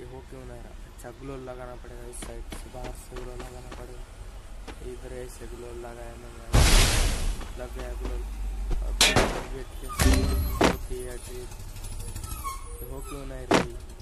हो क्यों नहीं रहा। अच्छा ग्लोल लगाना पड़ेगा, इस साइड से बाहर से ग्लोल लगाना पड़ेगा। इधर ऐसे ग्लोल लगाया मैंने, लग गया ग्लोल। अब गेट के हो क्यों नहीं रही।